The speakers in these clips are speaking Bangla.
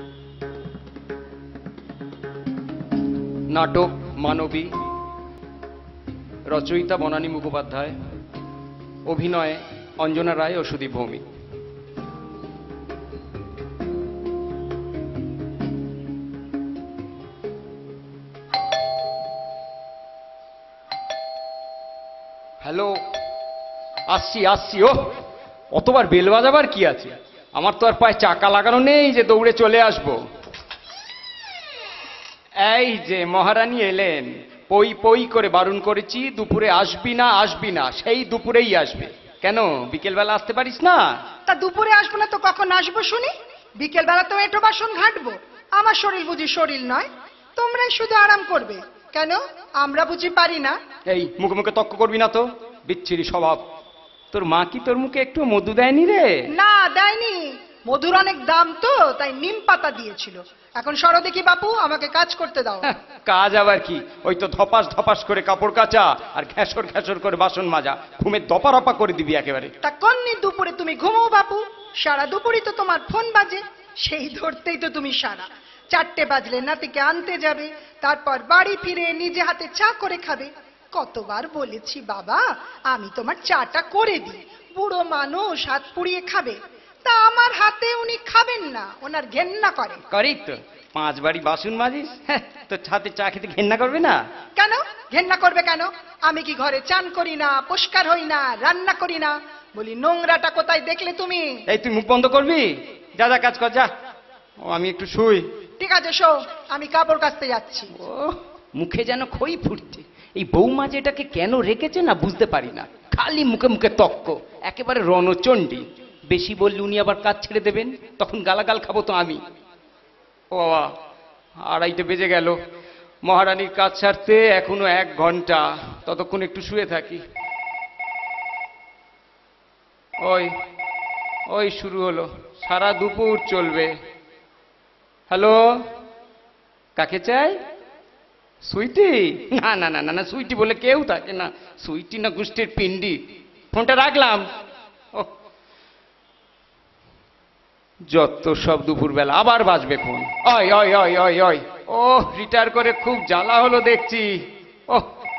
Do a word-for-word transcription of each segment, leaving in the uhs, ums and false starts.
নাটক মানবী, রচয়িতা বনানী মুখোপাধ্যায়, অভিনয়ে অঞ্জনা রায় ও সুদীপ ভৌমিক। হ্যালো, আসছি আসছি। ও অতবার বেল বাজাবার কি আছে? আমার তো আর পায়ে চাকা লাগানো নেই যে দৌড়ে চলে আসবো। এই যে মহারানী এলেন, পই পই করে বারণ করেছি দুপুরে আসবি না আসবি না, সেই দুপুরেই আসবে। কেন বিকেলবেলা আসতে পারিস না? তা দুপুরে আসবো না তো কখন আসবো শুনি? বিকেল বেলা তো এঁটো বাসন ঘাটবো। আমার শরীর বুঝি শরীর নয়? তোমরাই শুধু আরাম করবে। কেন আমরা বুঝি পারি না? এই মুখে মুখে তক্ক করবি না তো, বিচ্ছিরি স্বভাব। তোর মা কি তোর মুখে একটু মধু দেয়নি রে? না দেয়নি, মধুর অনেক দাম তো, তাই নিম পাতা দিয়েছিল। এখন সরো দেখি বাপু, আমাকে কাজ করতে দাও। হ্যাঁ, কাজ আবার কি? ওই তো ধপাস ধপাস করে কাপড় কাচা আর ঘ্যাসর ঘ্যাসর করে বাসন মাজা। ঘুমের দপারপা করে দিবি একেবারে। তা কন্নি দুপুরে তুমি ঘুমো বাপু? সারা দুপুরই তো তোমার ফোন বাজে, সেই ধরতেই তো তুমি সারা। চারটে বাজলে নাতিকে আনতে যাবে, তারপর বাড়ি ফিরে নিজে হাতে চা করে খাবে। কতবার বলেছি বাবা আমি তোমার চাটা করে দিই, বুড়ো মানুষ হাত পুড়িয়ে খাবে। তা আমার হাতে উনি খাবেন না, ওনার ঘেন্না করে। করি তো, পাঁচ বাড়ি বাসন মাজিস, হ্যাঁ, তোর হাতে চা খেতে ঘেন্না করবে না? কেন ঘেন্না করবে কেন? আমি কি ঘরে চান করি না, পরিষ্কার হই না, রান্না করি না? বলি নোংরাটা কোথায় দেখলে তুমি? এই তুই মুখ বন্ধ করবি? যা যা কাজ কর যা। ও আমি একটু শুই। ঠিক আছে শো, আমি কাপড় কাচতে যাচ্ছি। ও মুখে যেন খই ফুটছে। এই বৌমা যেটাকে কেন রেখেছে না বুঝতে পারি না। খালি মুখে মুখে তক্ক, একেবারে রণচণ্ডী। বেশি বললে উনি আবার কাজ ছেড়ে দেবেন, তখন গালাগাল খাবো তো আমি। ও বাবা, আড়াইটে বেজে গেল। মহারানীর কাজ ছাড়তে এখনো এক ঘন্টা, ততক্ষণ একটু শুয়ে থাকি। ওই ওই শুরু হলো, সারা দুপুর চলবে। হ্যালো, কাকে চাই? সুইটি? না না না না না, সুইটি বলে কেউ থাকে না। সুইটি না গোষ্ঠীর পিন্ডি। ফোনটা রাখলাম। ও যত সব দুপুরবেলা আবার বাজবে ফোন। ওই ওই ওই ওই ওই ও রিটায়ার করে খুব জ্বালা হলো দেখছি। ও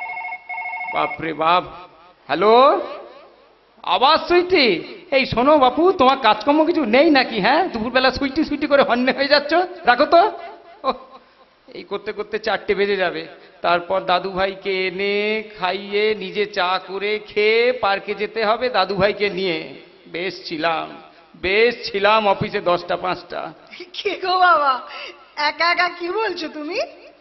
বাপরে বাপ। হ্যালো, আবার সুইটি? এই শোনো বাপু, তোমার কাজকর্ম কিছু নেই নাকি? হ্যাঁ, দুপুরবেলা সুইটি সুইটি করে হন্যে হয়ে যাচ্ছ, রাখো তো। ও এই করতে করতে চারটে বেজে যাবে। তারপর দাদু ভাইকে এনে খাইয়ে নিজে চা করে খেয়ে পার্কে যেতে হবে দাদু ভাইকে নিয়ে। বেশ ছিলাম বেশ ছিলাম অফিসে দশটা পাঁচটা। কি গো বাবা, একা একা কি বলছো তুমি?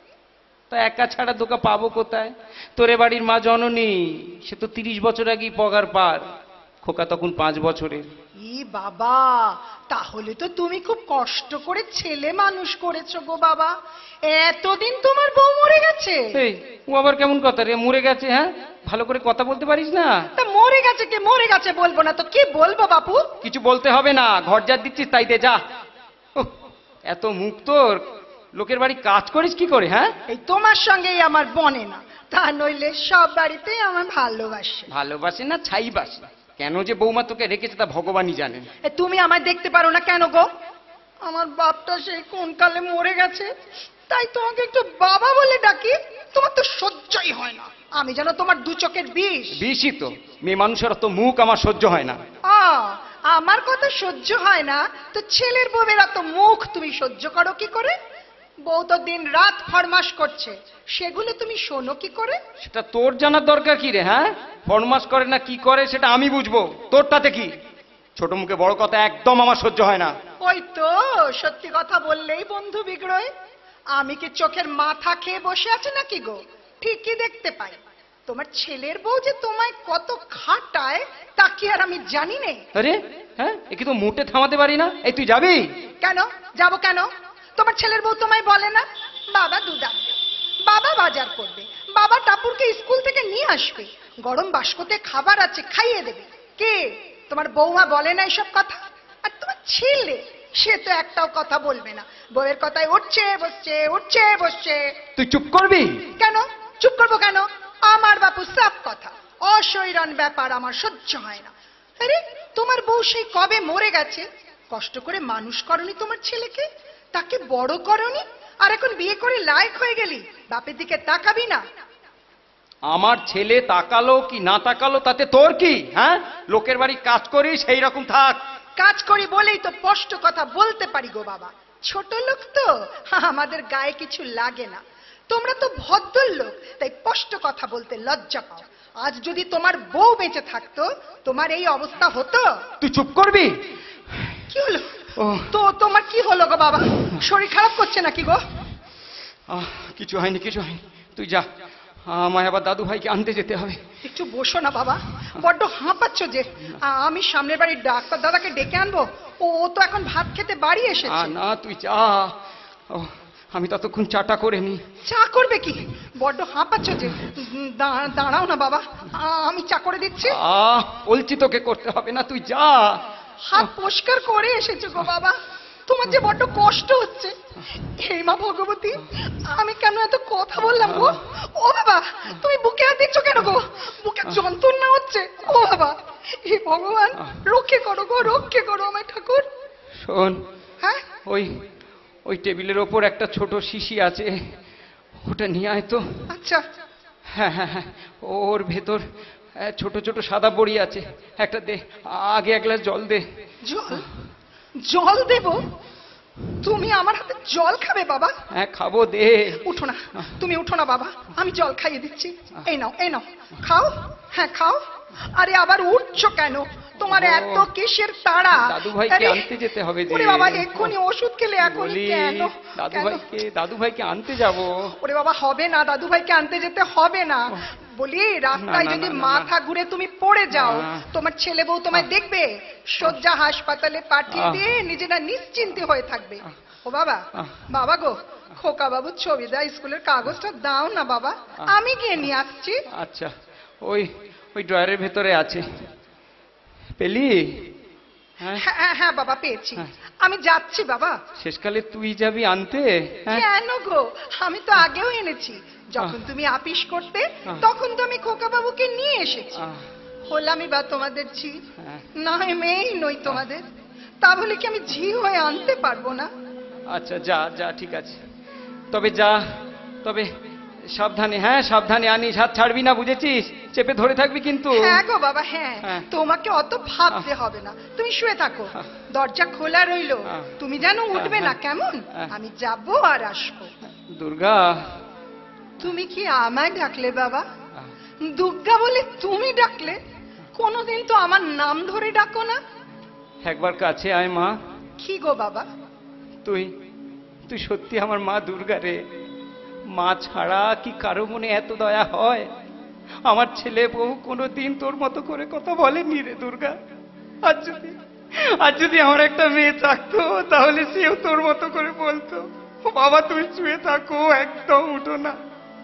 তা একা ছাড়া দোকা পাবো কোথায়? তোরে বাড়ির মা জননী, সে তো তিরিশ বছর আগেই পগার পার। খোকা তখন পাঁচ বছরের। ই বাবা, তাহলে তো তুমি খুব কষ্ট করে ছেলে মানুষ করেছো গো বাবা। এতদিন তোমার বউ মরে গেছে? এই ও আবার কেমন কথা রে, মরে গেছে? হ্যাঁ, ভালো করে কথা বলতে পারিস না? তা মরে গেছে কে মরে গেছে বলবো না তো কি বলবো বাপু? কিছু বলতে হবে না, ঘর যা দিচ্ছিস তাই দে যা। উহ, এত মুখ তোর, লোকের বাড়ি কাজ করিস কি করে? হ্যাঁ, এই তোমার সঙ্গেই আমার বনে না, তা নইলে সব বাড়িতেই আমার ভালোবাসে। ভালোবাসে না ছাই বাসে। কেন যে বৌমা তোকে রেখেছে তা ভগবানই জানেন। এ তুমি আমায় দেখতে পারো না কেন গো? আমার বাপটা সেই কোন কালে মরে গেছে, তাই তোমাকে একটু বাবা বলে ডাকি। তোমার তো সহ্যই হয় না, আমি যেন তোমার দু চোখের বিষ। বিষই তো, মেয়ে মানুষের তো মুখ আমার সহ্য হয় না। আ, আমার কথা সহ্য হয় না তো ছেলের বউয়ের এত মুখ তুমি সহ্য করো কি করে? বউ তো দিন রাত ফরমাস করছে, সেগুলো তুমি শোনো কি করে? সেটা তোর জানার দরকার কি রে? হ্যাঁ, ফরমাস করে না কি করে সেটা আমি বুঝবো, তোর তাতে কি? ছোট মুখে বড় কথা একদম আমার সহ্য হয় না। ওই তো সত্যি কথা বললেই বন্ধু বিগ্রহ। আমি কি চোখের মাথা খেয়ে বসে আছি নাকি গো? ঠিকই দেখতে পাই। তোমার ছেলের বউ যে তোমায় কত খাটায় তা কি আর আমি জানি নে? আরে হ্যাঁ, এ কি তো মুটে থামাতে পারি না। এই তুই যাবি? কেন যাব কেন? তোমার ছেলের বউ তোমায় বলে না বাবা দুধ আনবে, বাবা বাজার করবে, বাবা টাপুরকে স্কুল থেকে নিয়ে আসবে, গরম বাস্কতে খাবার আছে খাইয়ে দেবে? কে তোমার বৌমা বলে না এসব কথা? আর তোমার ছেলে সে তো একটাও কথা বলবে না, বউয়ের কথায় উঠছে বসছে উঠছে বসছে। তুই চুপ করবি? কেন চুপ করবো কেন? আমার বাপু সাফ কথা, অসৈরন ব্যাপার আমার সহ্য হয় না। আরে তোমার বউ সেই কবে মরে গেছে, কষ্ট করে মানুষ করনি তোমার ছেলেকে, তাকে বড় করনি, আর এখন বিয়ে করে লায়ক হয়ে গেলি, বাপের দিকে তাকাবি না? আমার ছেলে তাকালো কি না তাকালো তাতে তোর কি? হ্যাঁ, লোকের বাড়ি কাজ করি সেই রকম থাক। কাজ করি বলেই তো স্পষ্ট কথা বলতে পারি গো বাবা। ছোট লোক তো, আমাদের গায়ে কিছু লাগে না। তোমরা তো ভদ্রলোক, তাই স্পষ্ট কথা বলতে লজ্জা পাও। আজ যদি তোমার বউ বেঁচে থাকতো, তোমার এই অবস্থা হতো? তুই চুপ করবি? কি হলো? ও। তো তোমার কি হলো গো বাবা? শরীর খারাপ করছে নাকি গো? আহ, কিছু হয়নি, কিছু হয়নি, তুই যা। আমায় আবার দাদু ভাইকে আনতে যেতে হবে। একটু বসো না বাবা, বড্ড হাঁপাচ্ছ যে। আ- আমি সামনের বাড়ির ডাক্তার দাদাকে ডেকে আনবো? ও ও তো এখন ভাত খেতে বাড়ি আহ, এসেছে। না তুই যা। ও, আমি ততক্ষণ চাটা করে নি। চা করবে কি? বড্ড হাঁপাচ্ছ যে। উম, দা- দাঁড়াও না বাবা, আ- আমি চা করে দিচ্ছি। আহ, বলছি তোকে করতে হবে না, তুই যা। হাত পরিষ্কার করে এসেছো গো বাবা, তোমার যে বড্ড কষ্ট হচ্ছে। হে মা ভগবতী, আমি কেন এত কথা বললাম গো? ও বাবা, তুমি বুকে হাত দিচ্ছ কেন গো? বুকে যন্ত্রণা হচ্ছে। ও বাবা, হে ভগবান, রক্ষে করো গো, রক্ষে করো আমায় ঠাকুর। শোন, হ্যাঁ, ওই ওই টেবিলের ওপর একটা ছোট শিশি আছে, ওটা নিয়ে আয় তো। আচ্ছা। হ্যাঁ হ্যাঁ হ্যাঁ, ওর ভেতর আহ, ছোট ছোট সাদা বড়ি আছে, একটা দে। আগে এক গ্লাস জল দে। জল? জল দেব? তুমি আমার হাতে জল খাবে বাবা? হ্যাঁ খাবো, দে। উঠো না, তুমি উঠো না বাবা, আমি জল খাইয়ে দিচ্ছি। এই নাও, এই নাও, খাও। হ্যাঁ খাও। আরে আবার উঠছো কেন? তোমার ও, এত কিসের তাড়া? দাদু ভাইকে আরে, আনতে যেতে হবে যে। ওরে বাবা, এক্ষুনি ওষুধ খেলে এখন বলি, কেন? দাদু কেন? ভাইকে দাদু ভাইকে আনতে যাব। ওরে বাবা, হবে না, দাদু ভাইকে আনতে যেতে হবে না। বলি, রাস্তায় না, যদি না, না, মাথা ঘুরে তুমি পড়ে যাও, না। তোমার ছেলে বউ তোমায় দেখবে, শয্যা হাসপাতালে পাঠিয়ে আহ। দিয়ে নিজেরা নিশ্চিন্তে হয়ে থাকবে। ও বাবা, আহ। বাবা গো, খোকা বাবুর ছবি দেয় স্কুলের কাগজটা দাও না বাবা, আহ। আমি গিয়ে নিয়ে আসছি। আচ্ছা, ওই ওই ড্রয়ারের ভেতরে আছে, পেলি? হ্যাঁ, হ্যাঁ হ্যাঁ বাবা, পেয়েছি। হ্যাঁ। আমি যাচ্ছি বাবা। শেষকালে তুই যাবি আনতে? হ্যাঁ, কেন গো, আমি তো আগেও এনেছি। যখন আহ। তুমি আপিস করতে, আহ। তখন তো আমি খোকা বাবুকে নিয়ে এসেছি। আহ, হলামই বা তোমাদের ঝি? হ্যাঁ। না হয় মেয়েই নই তোমাদের, তা বলে কি আমি ঝি হয়ে আনতে পারবো না? আচ্ছা যা যা, ঠিক আছে, তবে যা, তবে সাবধানে, হ্যাঁ সাবধানে আনিস, হাত ছাড়বি না, বুঝেছিস? চেপে ধরে থাকবি কিন্তু। হ্যাঁ গো বাবা, হ্যাঁ। হ্যাঁ। তোমাকে অত ভাবতে হবে না, তুমি শুয়ে থাকো, আহ। দরজা খোলা রইলো, আহ। তুমি যেন উঠবে না, হ্যাঁ। কেমন? আহ। আমি যাবো আর আসবো। দুর্গা। তুমি কি আমায় ডাকলে বাবা? আহ, দুর্গা বলে তুমি ডাকলে? কোনোদিন তো আমার নাম ধরে ডাকো না। একবার কাছে আয় মা। কি গো বাবা? তুই তুই সত্যি আমার মা দুর্গা রে। মা ছাড়া কি কারো মনে এত দয়া হয়? আমার ছেলে বউ কোনোদিন তোর মতো করে কথা বলেনি রে দুর্গা। আজ যদি আজ যদি আমার একটা মেয়ে থাকতো, তাহলে সেও তোর মতো করে বলতো, বাবা তুই শুয়ে থাকো, একদম উঠো না।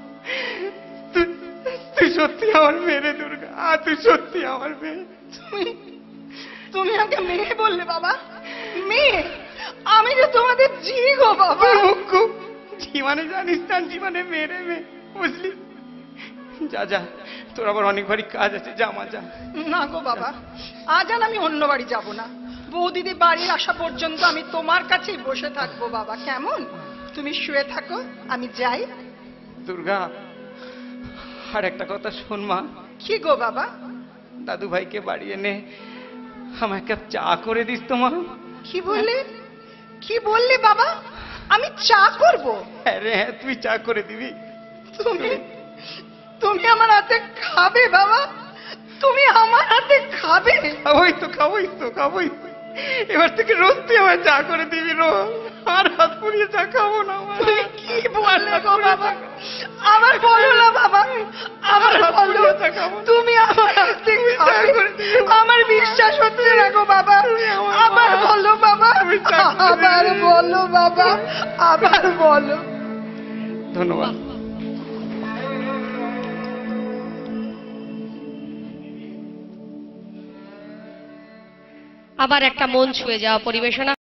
তুই তুই সত্যি আমার মেয়ে রে দুর্গা, আ, তুই সত্যি আমার মেয়ে। তুমি তুমি আমাকে মেয়ে বললে বাবা? মেয়ে? আমি যে তোমাদের ঝি গো বাবা। মুক্কু, জীবনে জানিস না, জীবনে মেরে মেয়ে, বুঝলি? যা যা, তোর আবার অনেক ভারী কাজ আছে, যা মা যা। না গো বাবা, আজ আর আমি অন্য বাড়ি যাব না। বৌদিদি বাড়ি আসা পর্যন্ত আমি তোমার কাছেই বসে থাকবো বাবা, কেমন? তুমি শুয়ে থাকো, আমি যাই। দুর্গা, আর একটা কথা শোন মা। কি গো বাবা? দাদু ভাইকে বাড়ি এনে আমার এক কাপ চা করে দিস তো মা। কি বললে? কি বললে বাবা? আমি চা করব? হ্যাঁ রে হ্যাঁ, তুই চা করে দিবি। তুমি তুমি আমার হাতে খাবে বাবা? তুমি আমার হাতে খাবে? খাবোই তো, খাবোই তো, খাবোই তো। এবার থেকে রোজ তুই আমার চা করে দিবি, রোজ। আর হাত পুড়িয়ে চা খাবো না মা। তুমি কি বললে গো বাবা? আবার বলো না বাবা, আবার বলো। তুমি আমার হাতে খাবে? আমার বিশ্বাস হচ্ছে না গো বাবা, আবার বলো বাবা, আবার বলো বাবা, আবার বলো। ধন্যবাদ। আবার একটা মন ছুঁয়ে যাওয়া পরিবেশনা।